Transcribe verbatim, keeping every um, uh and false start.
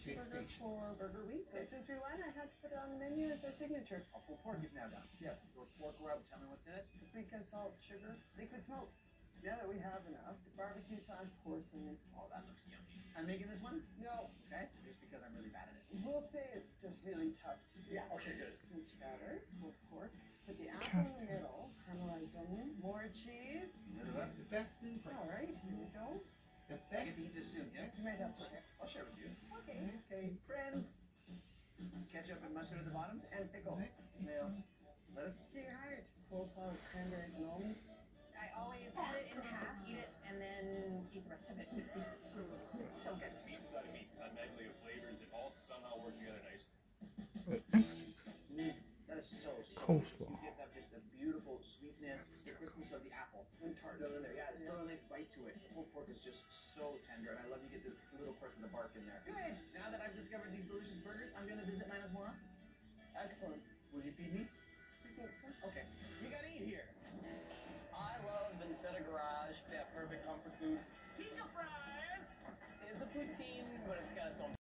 burger for Burger Week. So since we won, I had to put it on the menu as our signature. A pulled pork is now done. Yeah, roast pork rub. Tell me what's in it. Paprika, salt, sugar, liquid smoke. Now that we have enough, the barbecue sauce porcelain. Oh, that looks yummy. I'm making this one? No. Okay, just because I'm really bad at it. We'll say it's just really tough to do. Yeah, okay, good. Some cheddar, pulled pork, put the apple in the middle, caramelized onion, more cheese. The best thing for All right, here we go. The I best. get to eat this soon, yes? You might have to. I'll share with you. Okay. Okay, friends. Ketchup and mustard at the bottom. And pickle. Now, lettuce. To your heart. Coleslaw with cranberries and almonds. I always cut it in half, eat it, and then eat the rest of it. It's so good. Meat side of meat, a medley of flavors that all somehow work together nice. Mm, that is so, so Coleslaw. You get that just the beautiful sweetness, the crispness of the apple. And tart still in there. Yeah, there's still a nice bite to it. The pulled pork is just so tender, and I love you get the little parts of the bark in there. Good. Now that I've discovered these delicious burgers, I'm gonna visit Nana's more often. Excellent. Will you feed me? I think so. Okay. You gotta eat here. I love Vincetta Garage. They have perfect comfort food,